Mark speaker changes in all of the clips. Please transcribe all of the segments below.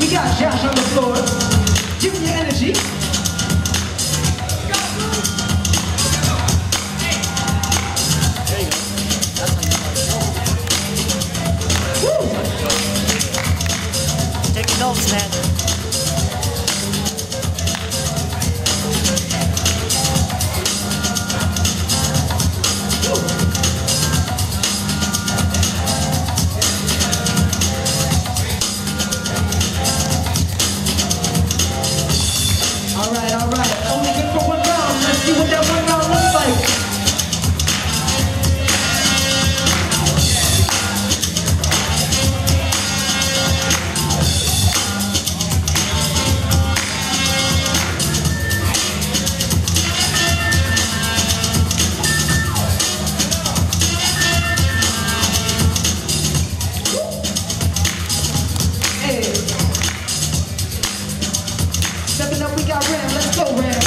Speaker 1: We got Josh on the floor. Give me your energy.
Speaker 2: There you go. That's how you Woo! Taking notes, man.
Speaker 1: All right. Only good for one round. Let's see what that one round looks like. Hey. Stepping up, we got Ram. Let's go, Ram.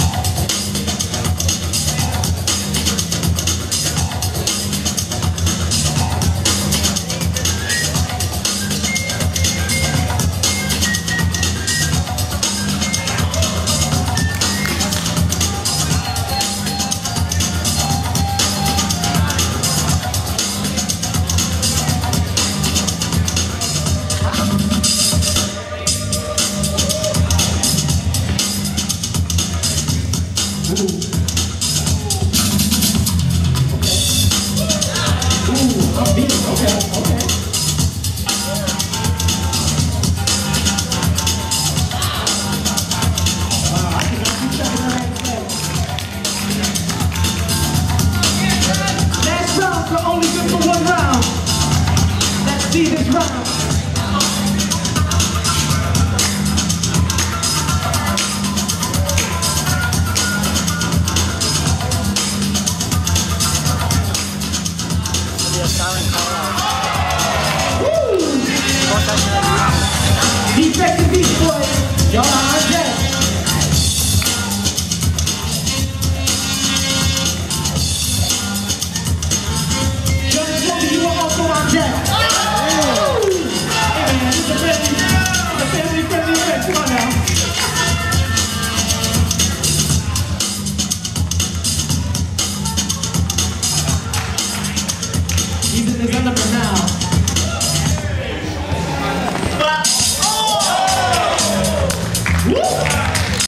Speaker 1: I'm beating. Okay. I think I'm 2 seconds ahead. Last round, so only good for one round. Let's see this round. Defective Beach Boys, y'all are on deck. Young Toby, you are also on deck. Hey man, this is a family-friendly event. Come on now. He's in his underwear now. Woo!